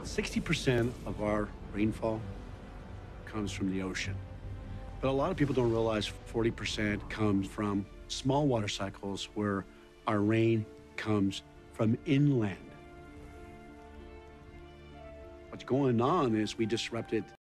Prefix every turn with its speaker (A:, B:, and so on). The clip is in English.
A: 60% of our rainfall comes from the ocean. But a lot of people don't realize 40% comes from small water cycles where our rain comes from inland. What's going on is we disrupted